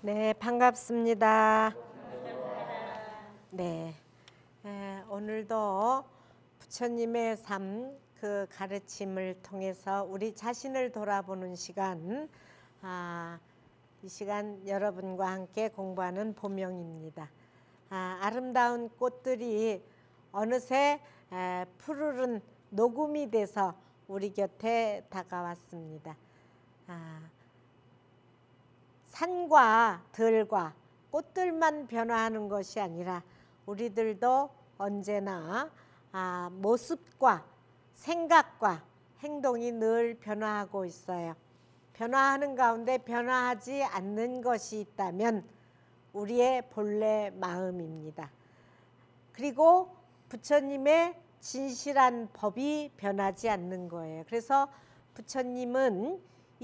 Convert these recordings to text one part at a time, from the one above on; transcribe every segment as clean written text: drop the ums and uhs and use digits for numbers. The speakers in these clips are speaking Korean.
네, 반갑습니다. 네, 오늘도 부처님의 삶, 그 가르침을 통해서 우리 자신을 돌아보는 시간, 이 시간 여러분과 함께 공부하는 보명입니다. 아름다운 꽃들이 어느새 푸르른 녹음이 돼서 우리 곁에 다가왔습니다. 산과 들과 꽃들만 변화하는 것이 아니라 우리들도 언제나 모습과 생각과 행동이 늘 변화하고 있어요. 변화하는 가운데 변화하지 않는 것이 있다면 우리의 본래 마음입니다. 그리고 부처님의 진실한 법이 변하지 않는 거예요. 그래서 부처님은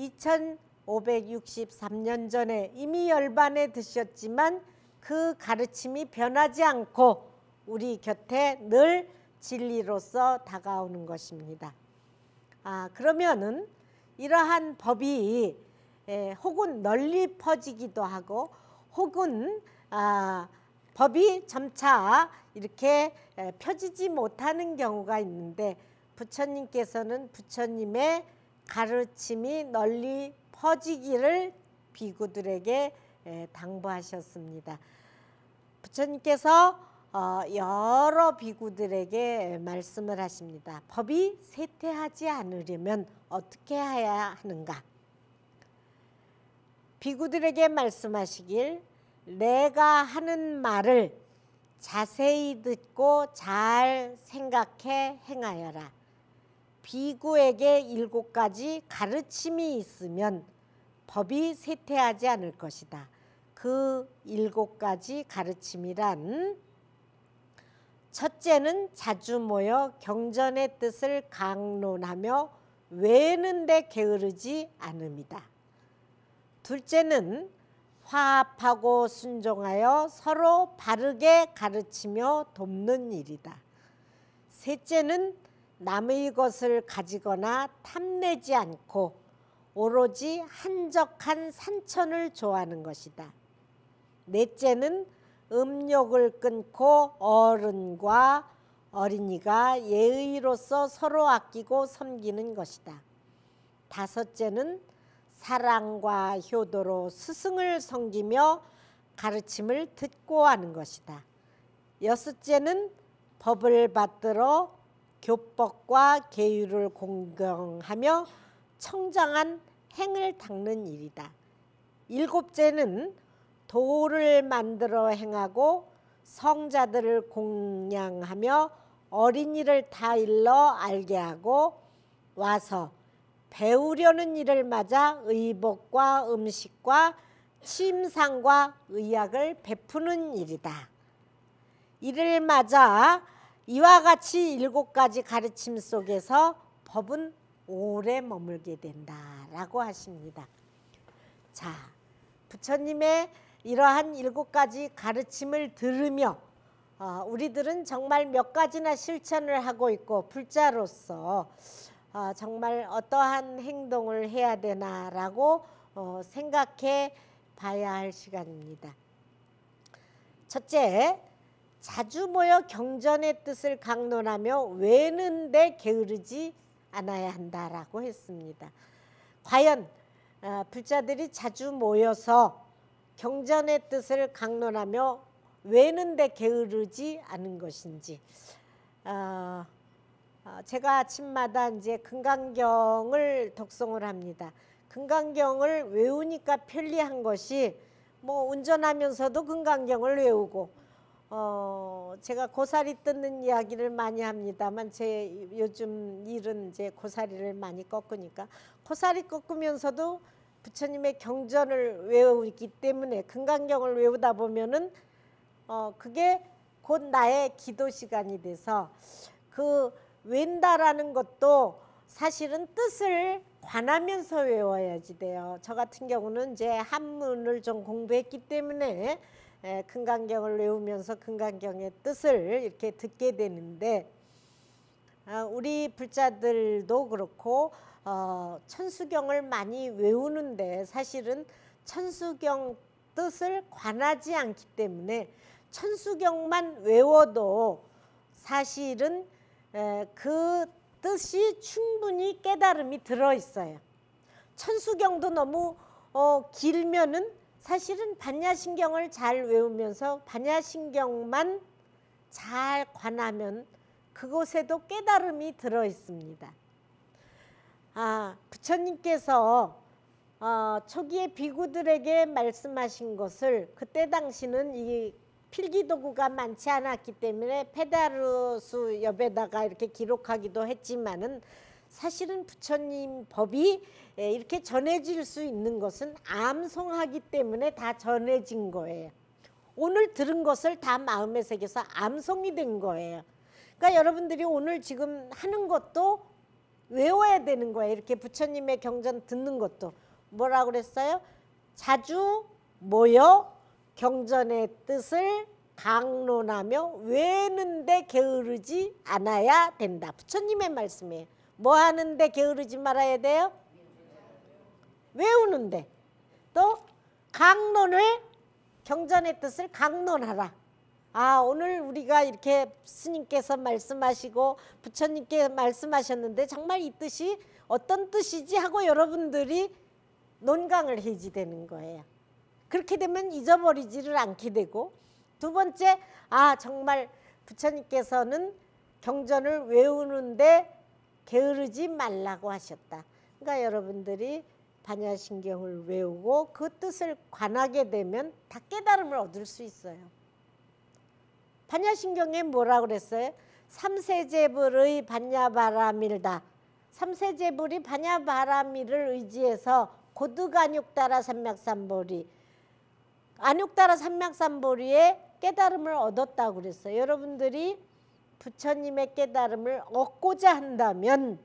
2563년 전에 이미 열반에 드셨지만 그 가르침이 변하지 않고 우리 곁에 늘 진리로서 다가오는 것입니다. 그러면은 이러한 법이 혹은 널리 퍼지기도 하고 혹은 법이 점차 이렇게 펴지지 못하는 경우가 있는데 부처님께서는 부처님의 가르침이 널리 퍼지기를 비구들에게 당부하셨습니다. 부처님께서 여러 비구들에게 말씀을 하십니다. 법이 쇠퇴하지 않으려면 어떻게 해야 하는가? 비구들에게 말씀하시길 내가 하는 말을 자세히 듣고 잘 생각해 행하여라. 비구에게 7가지 가르침이 있으면 법이 쇠퇴하지 않을 것이다. 그 7가지 가르침이란 첫째는 자주 모여 경전의 뜻을 강론하며 외우는데 게으르지 않음이다. 둘째는 화합하고 순종하여 서로 바르게 가르치며 돕는 일이다. 셋째는 남의 것을 가지거나 탐내지 않고 오로지 한적한 산천을 좋아하는 것이다. 넷째는 음욕을 끊고 어른과 어린이가 예의로서 서로 아끼고 섬기는 것이다. 다섯째는 사랑과 효도로 스승을 섬기며 가르침을 듣고 하는 것이다. 여섯째는 법을 받들어 교법과 계율을 공경하며 청정한 행을 닦는 일이다. 일곱째는 도를 만들어 행하고 성자들을 공양하며 어린이를 다 일러 알게 하고 와서 배우려는 일을 맞아 의복과 음식과 침상과 의약을 베푸는 일이다. 이를 맞아 이와 같이 7가지 가르침 속에서 법은 오래 머물게 된다라고 하십니다. 자, 부처님의 이러한 7가지 가르침을 들으며 우리들은 정말 몇 가지나 실천을 하고 있고 불자로서 정말 어떠한 행동을 해야 되나라고 생각해 봐야 할 시간입니다. 첫째, 자주 모여 경전의 뜻을 강론하며 외우는데 게으르지 않아야 한다라고 했습니다. 과연 불자들이 자주 모여서 경전의 뜻을 강론하며 외우는데 게으르지 않은 것인지, 제가 아침마다 이제 금강경을 독송을 합니다. 금강경을 외우니까 편리한 것이 뭐 운전하면서도 금강경을 외우고 제가 고사리 뜯는 이야기를 많이 합니다만 제 요즘 일은 이제 고사리를 많이 꺾으니까 고사리 꺾으면서도 부처님의 경전을 외우기 때문에 금강경을 외우다 보면은 그게 곧 나의 기도 시간이 돼서 그 외운다라는 것도 사실은 뜻을 관하면서 외워야지 돼요. 저 같은 경우는 이제 한문을 좀 공부했기 때문에 금강경을 외우면서 금강경의 뜻을 이렇게 듣게 되는데 우리 불자들도 그렇고 천수경을 많이 외우는데 사실은 천수경 뜻을 관하지 않기 때문에 천수경만 외워도 사실은 그 뜻이 충분히 깨달음이 들어있어요. 천수경도 너무 길면은 사실은 반야신경을 잘 외우면서 반야신경만 잘 관하면 그곳에도 깨달음이 들어있습니다. 부처님께서 초기에 비구들에게 말씀하신 것을 그때 당시는 이 필기도구가 많지 않았기 때문에 페다루수 옆에다가 이렇게 기록하기도 했지만은 사실은 부처님 법이 이렇게 전해질 수 있는 것은 암송하기 때문에 다 전해진 거예요. 오늘 들은 것을 다 마음에 새겨서 암송이 된 거예요. 그러니까 여러분들이 오늘 지금 하는 것도 외워야 되는 거예요. 이렇게 부처님의 경전 듣는 것도. 뭐라고 그랬어요? 자주 모여 경전의 뜻을 강론하며 외우는데 게으르지 않아야 된다. 부처님의 말씀이에요. 뭐 하는데 게으르지 말아야 돼요? 외우는데. 또 강론을 경전의 뜻을 강론하라. 오늘 우리가 이렇게 스님께서 말씀하시고 부처님께 말씀하셨는데 정말 이 뜻이 어떤 뜻이지 하고 여러분들이 논강을 해야지 되는 거예요. 그렇게 되면 잊어버리지를 않게 되고, 두 번째, 정말 부처님께서는 경전을 외우는데 게으르지 말라고 하셨다. 그러니까 여러분들이 반야신경을 외우고 그 뜻을 관하게 되면 다 깨달음을 얻을 수 있어요. 반야신경에 뭐라고 그랬어요? 삼세제불의 반야바라밀다. 삼세제불이 반야바라밀을 의지해서 고득 안육따라 삼맥삼보리, 안육따라 삼맥삼보리의 깨달음을 얻었다고 그랬어요. 여러분들이 부처님의 깨달음을 얻고자 한다면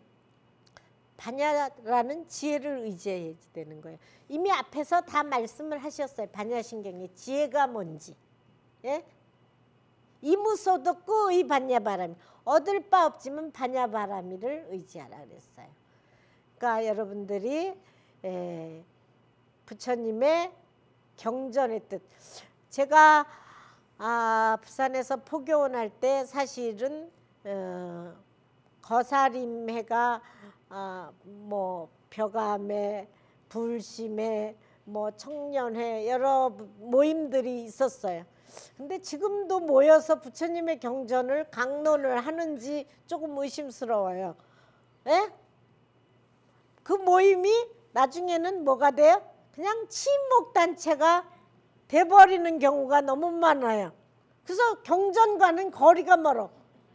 반야라는 지혜를 의지해야 되는 거예요. 이미 앞에서 다 말씀을 하셨어요. 반야신경의 지혜가 뭔지. 예? 이무소득구의 반야바라밀. 얻을 바 없지만 반야바라밀을 의지하라 그랬어요. 그러니까 여러분들이 부처님의 경전의 뜻. 제가 부산에서 포교원 할 때 사실은 거사림회가 뭐 벼감회, 불심회, 뭐 청년회 여러 모임들이 있었어요. 근데 지금도 모여서 부처님의 경전을 강론을 하는지 조금 의심스러워요. 예? 그 모임이 나중에는 뭐가 돼요? 그냥 친목단체가 돼버리는 경우가 너무 많아요. 그래서 경전과는 거리가 멀어.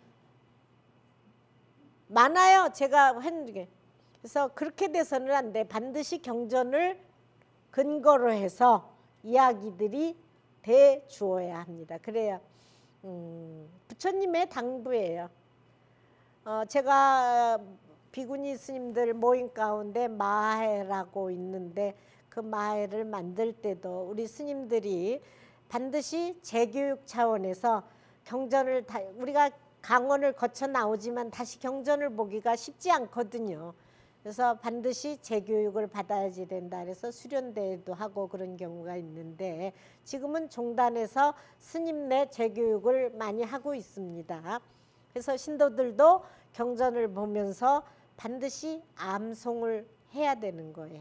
많아요. 제가 했는 게. 그래서 그렇게 돼서는 안 돼. 반드시 경전을 근거로 해서 이야기들이 돼 주어야 합니다. 그래야 부처님의 당부예요. 제가 비구니 스님들 모임 가운데 마해라고 있는데 그 마해를 만들 때도 우리 스님들이 반드시 재교육 차원에서 경전을 우리가 강원을 거쳐 나오지만 다시 경전을 보기가 쉽지 않거든요. 그래서 반드시 재교육을 받아야지 된다. 그래서 수련대회도 하고 그런 경우가 있는데 지금은 종단에서 스님네 재교육을 많이 하고 있습니다. 그래서 신도들도 경전을 보면서 반드시 암송을 해야 되는 거예요.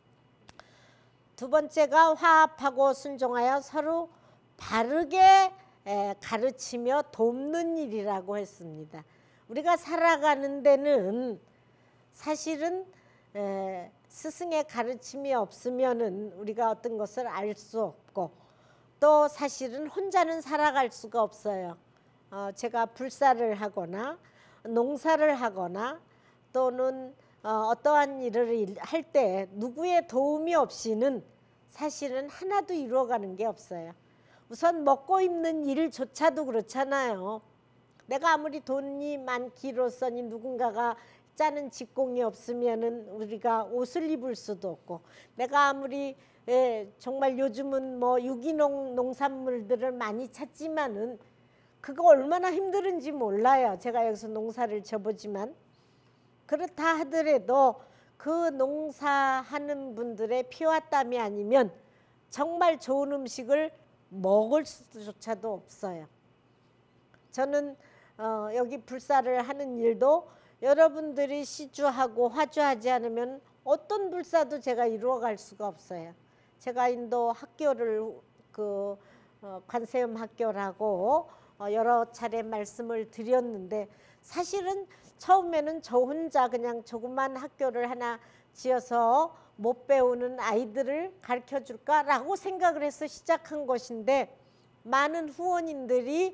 두 번째가 화합하고 순종하여 서로 바르게 가르치며 돕는 일이라고 했습니다. 우리가 살아가는 데는 사실은 스승의 가르침이 없으면은 우리가 어떤 것을 알 수 없고 또 사실은 혼자는 살아갈 수가 없어요. 제가 불사를 하거나 농사를 하거나 또는 어떠한 일을 할 때 누구의 도움이 없이는 사실은 하나도 이루어가는 게 없어요. 우선 먹고 입는 일조차도 그렇잖아요. 내가 아무리 돈이 많기로서니 누군가가 짜는 직공이 없으면은 우리가 옷을 입을 수도 없고, 내가 아무리 정말 요즘은 뭐 유기농 농산물들을 많이 찾지만은 그거 얼마나 힘든지 몰라요. 제가 여기서 농사를 져보지만 그렇다 하더라도 그 농사하는 분들의 피와 땀이 아니면 정말 좋은 음식을 먹을 수조차도 없어요. 저는 여기 불사를 하는 일도 여러분들이 시주하고 화주하지 않으면 어떤 불사도 제가 이루어갈 수가 없어요. 제가 인도 학교를 관세음 학교라고 여러 차례 말씀을 드렸는데 사실은 처음에는 저 혼자 그냥 조그만 학교를 하나 지어서 못 배우는 아이들을 가르쳐 줄까라고 생각을 해서 시작한 것인데 많은 후원인들이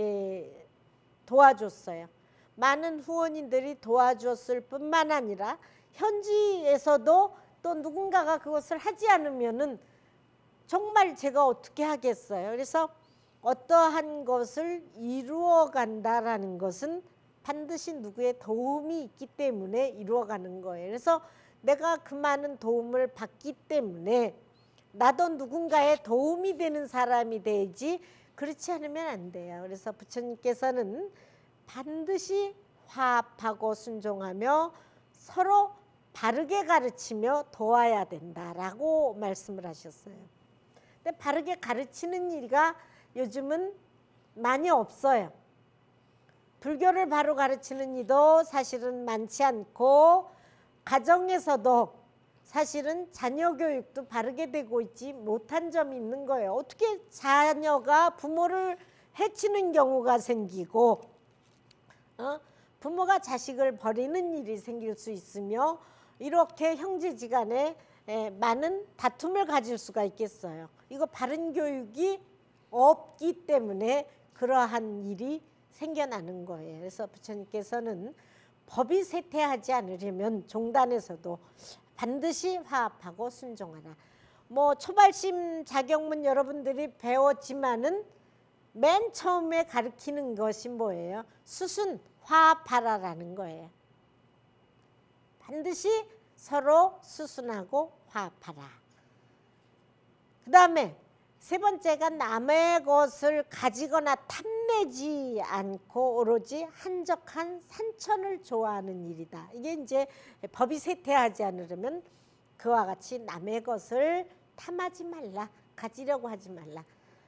도와줬어요. 많은 후원인들이 도와줬을 뿐만 아니라 현지에서도 또 누군가가 그것을 하지 않으면은 정말 제가 어떻게 하겠어요. 그래서 어떠한 것을 이루어 간다라는 것은 반드시 누구의 도움이 있기 때문에 이루어가는 거예요. 그래서 내가 그 많은 도움을 받기 때문에 나도 누군가의 도움이 되는 사람이 되지 그렇지 않으면 안 돼요. 그래서 부처님께서는 반드시 화합하고 순종하며 서로 바르게 가르치며 도와야 된다라고 말씀을 하셨어요. 근데 바르게 가르치는 일이가 요즘은 많이 없어요. 불교를 바로 가르치는 이도 사실은 많지 않고 가정에서도 사실은 자녀 교육도 바르게 되고 있지 못한 점이 있는 거예요. 어떻게 자녀가 부모를 해치는 경우가 생기고 부모가 자식을 버리는 일이 생길 수 있으며 이렇게 형제지간에 많은 다툼을 가질 수가 있겠어요. 이거 바른 교육이 없기 때문에 그러한 일이 생겨나는 거예요. 그래서 부처님께서는 법이 쇠퇴하지 않으려면 종단에서도 반드시 화합하고 순종하라. 뭐 초발심 자격문 여러분들이 배웠지만은 맨 처음에 가르치는 것이 뭐예요? 수순 화합하라라는 거예요. 반드시 서로 수순하고 화합하라. 그 다음에 세 번째가 남의 것을 가지거나 탐내지 않고 오로지 한적한 산천을 좋아하는 일이다. 이게 이제 법이 쇠퇴하지 않으려면 그와 같이 남의 것을 탐하지 말라, 가지려고 하지 말라.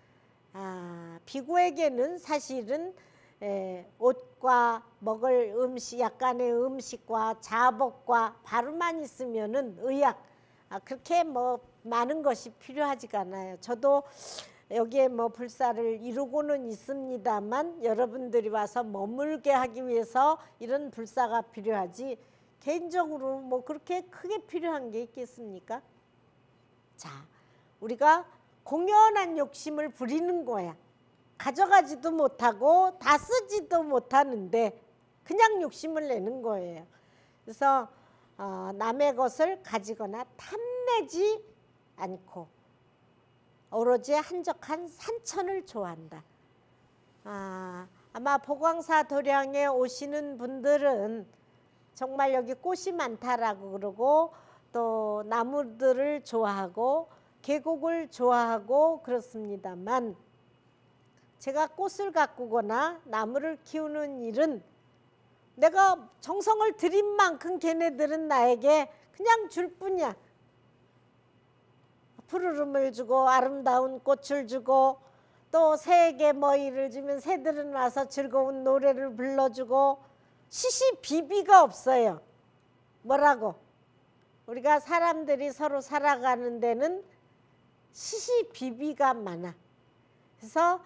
비구에게는 사실은 옷과 먹을 음식, 약간의 음식과 자복과 바로만 있으면은 의약 그렇게 뭐 많은 것이 필요하지가 않아요. 저도 여기에 뭐 불사를 이루고는 있습니다만 여러분들이 와서 머물게 하기 위해서 이런 불사가 필요하지 개인적으로 뭐 그렇게 크게 필요한 게 있겠습니까? 자, 우리가 공연한 욕심을 부리는 거야. 가져가지도 못하고 다 쓰지도 못하는데 그냥 욕심을 내는 거예요. 그래서 남의 것을 가지거나 탐내지 않고 오로지 한적한 산천을 좋아한다. 아마 보광사 도량에 오시는 분들은 정말 여기 꽃이 많다라고 그러고 또 나무들을 좋아하고 계곡을 좋아하고 그렇습니다만 제가 꽃을 가꾸거나 나무를 키우는 일은 내가 정성을 들인 만큼 걔네들은 나에게 그냥 줄 뿐이야. 푸르름을 주고 아름다운 꽃을 주고 또 새에게 먹이를 주면 새들은 와서 즐거운 노래를 불러주고 시시비비가 없어요. 뭐라고? 우리가 사람들이 서로 살아가는 데는 시시비비가 많아. 그래서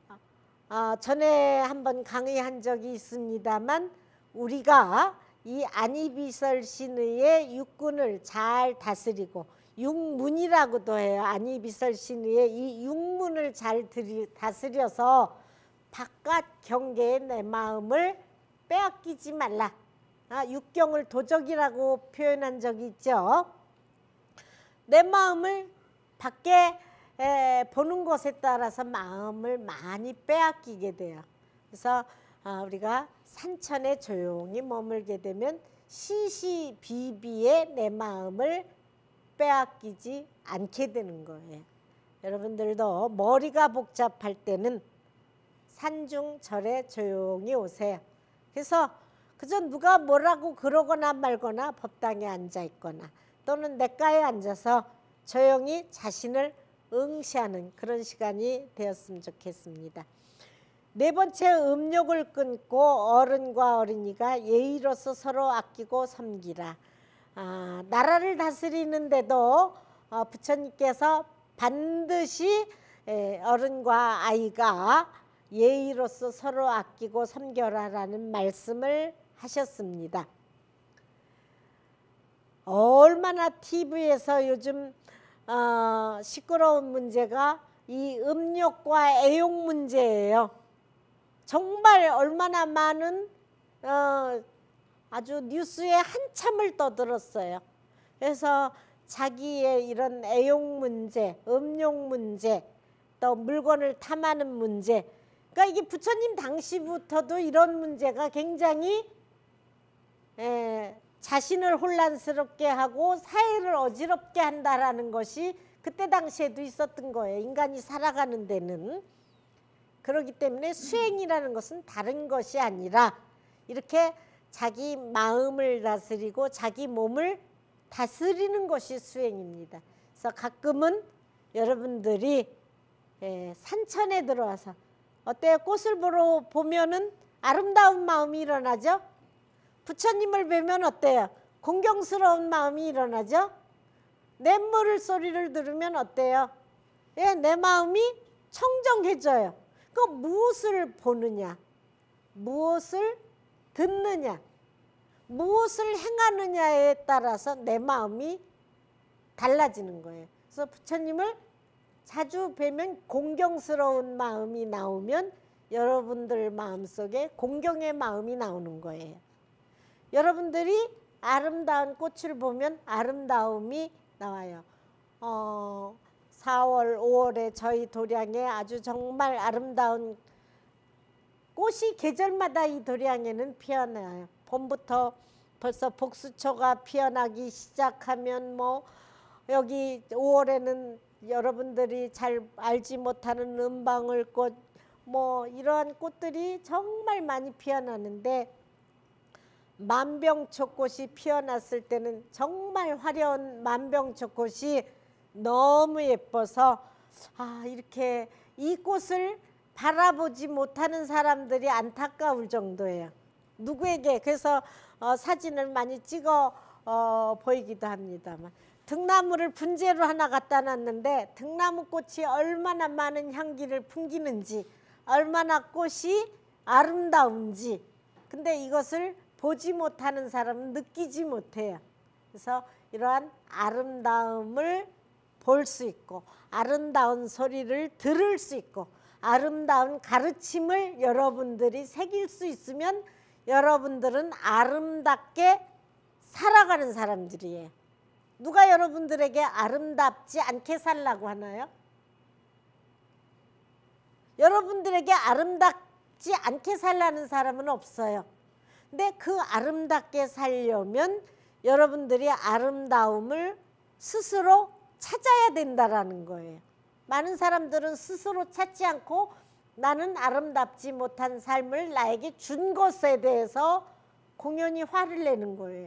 전에 한번 강의한 적이 있습니다만 우리가 이 안이비설신의의 육군을 잘 다스리고 육문이라고도 해요. 안이비설신의의 이 육문을 잘 다스려서 바깥 경계에 내 마음을 빼앗기지 말라. 육경을 도적이라고 표현한 적이 있죠. 내 마음을 밖에 보는 것에 따라서 마음을 많이 빼앗기게 돼요. 그래서 우리가 산천에 조용히 머물게 되면 시시비비에 내 마음을 빼앗기지 않게 되는 거예요. 여러분들도 머리가 복잡할 때는 산중절에 조용히 오세요. 그래서 그저 누가 뭐라고 그러거나 말거나 법당에 앉아 있거나 또는 냇가에 앉아서 조용히 자신을 응시하는 그런 시간이 되었으면 좋겠습니다. 네 번째, 음욕을 끊고 어른과 어린이가 예의로서 서로 아끼고 섬기라. 나라를 다스리는데도 부처님께서 반드시 어른과 아이가 예의로서 서로 아끼고 섬겨라라는 말씀을 하셨습니다. 얼마나 TV에서 요즘 시끄러운 문제가 이 음욕과 애욕 문제예요. 정말 얼마나 많은 아주 뉴스에 한참을 떠들었어요. 그래서 자기의 이런 애욕 문제, 음욕 문제, 또 물건을 탐하는 문제, 그러니까 이게 부처님 당시부터도 이런 문제가 굉장히 자신을 혼란스럽게 하고 사회를 어지럽게 한다라는 것이 그때 당시에도 있었던 거예요. 인간이 살아가는 데는. 그렇기 때문에 수행이라는 것은 다른 것이 아니라 이렇게 자기 마음을 다스리고 자기 몸을 다스리는 것이 수행입니다. 그래서 가끔은 여러분들이 산천에 들어와서 어때요? 꽃을 보면은 아름다운 마음이 일어나죠? 부처님을 뵈면 어때요? 공경스러운 마음이 일어나죠? 냇물 소리를 들으면 어때요? 내 마음이 청정해져요. 그 무엇을 보느냐, 무엇을 듣느냐, 무엇을 행하느냐에 따라서 내 마음이 달라지는 거예요. 그래서 부처님을 자주 뵈면 공경스러운 마음이 나오면 여러분들 마음속에 공경의 마음이 나오는 거예요. 여러분들이 아름다운 꽃을 보면 아름다움이 나와요. 4월, 5월에 저희 도량에 아주 정말 아름다운 꽃이 계절마다 이 도량에는 피어나요. 봄부터 벌써 복수초가 피어나기 시작하면 여기 5월에는 여러분들이 잘 알지 못하는 은방울꽃 이러한 꽃들이 정말 많이 피어나는데 만병초꽃이 피어났을 때는 정말 화려한 만병초꽃이 너무 예뻐서 이렇게 이 꽃을 바라보지 못하는 사람들이 안타까울 정도예요. 누구에게. 그래서 사진을 많이 찍어 보이기도 합니다만 등나무를 분재로 하나 갖다 놨는데 등나무 꽃이 얼마나 많은 향기를 풍기는지 얼마나 꽃이 아름다운지 근데 이것을 보지 못하는 사람은 느끼지 못해요. 그래서 이러한 아름다움을 볼 수 있고 아름다운 소리를 들을 수 있고 아름다운 가르침을 여러분들이 새길 수 있으면 여러분들은 아름답게 살아가는 사람들이에요. 누가 여러분들에게 아름답지 않게 살라고 하나요? 여러분들에게 아름답지 않게 살라는 사람은 없어요. 근데 그 아름답게 살려면 여러분들이 아름다움을 스스로 찾아야 된다라는 거예요. 많은 사람들은 스스로 찾지 않고 나는 아름답지 못한 삶을 나에게 준 것에 대해서 공연히 화를 내는 거예요.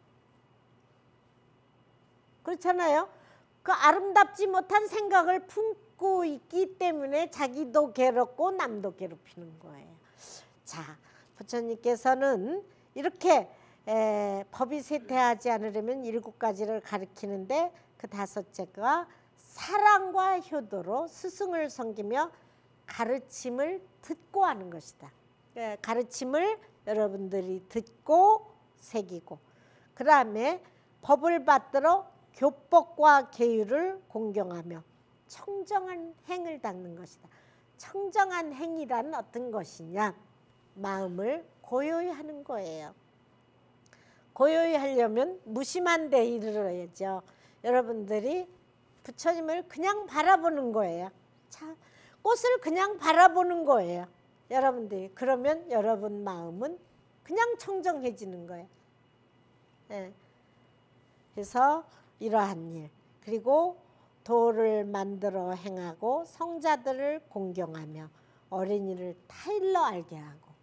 그렇잖아요. 그 아름답지 못한 생각을 품고 있기 때문에 자기도 괴롭고 남도 괴롭히는 거예요. 자, 부처님께서는 이렇게 법이 쇠퇴하지 않으려면 7가지를 가르치는데 그 5째가 사랑과 효도로 스승을 섬기며 가르침을 듣고 하는 것이다. 가르침을 여러분들이 듣고 새기고 그 다음에 법을 받들어 교법과 계율을 공경하며 청정한 행을 닦는 것이다. 청정한 행이란 어떤 것이냐? 마음을 고요히 하는 거예요. 고요히 하려면 무심한 데 이르러야죠. 여러분들이 부처님을 그냥 바라보는 거예요. 참, 꽃을 그냥 바라보는 거예요. 여러분들이. 그러면 여러분 마음은 그냥 청정해지는 거예요. 그래서 이러한 일, 그리고 도를 만들어 행하고 성자들을 공경하며 어린이를 타일러 알게 하고.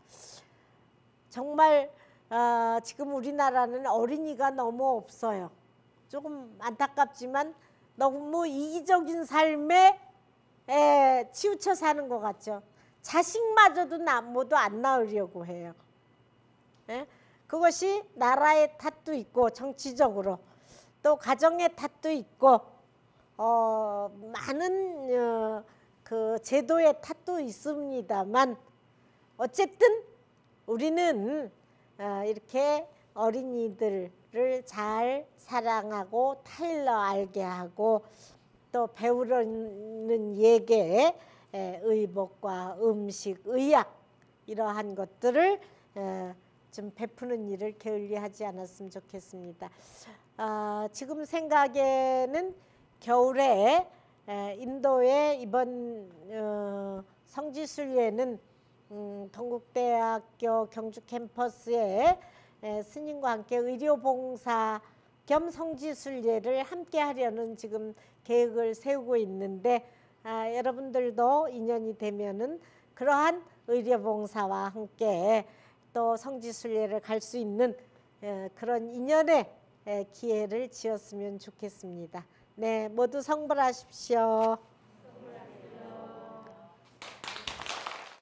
정말 지금 우리나라는 어린이가 너무 없어요. 조금 안타깝지만 너무 이기적인 삶에 치우쳐 사는 것 같죠. 자식마저도 모두 안 낳으려고 해요. 예? 그것이 나라의 탓도 있고 정치적으로 또 가정의 탓도 있고 많은 그 제도의 탓도 있습니다만 어쨌든 우리는 이렇게 어린이들을 잘 사랑하고 타일러 알게 하고 또 배우려는 예계, 의복과 음식, 의학 이러한 것들을 좀 베푸는 일을 게을리하지 않았으면 좋겠습니다. 지금 생각에는 겨울에 인도의 이번 성지순례는 동국대학교 경주 캠퍼스에 스님과 함께 의료봉사 겸 성지순례를 함께 하려는 지금 계획을 세우고 있는데 여러분들도 인연이 되면은 그러한 의료봉사와 함께 또 성지순례를 갈 수 있는 그런 인연의 기회를 지었으면 좋겠습니다. 네, 모두 성불하십시오.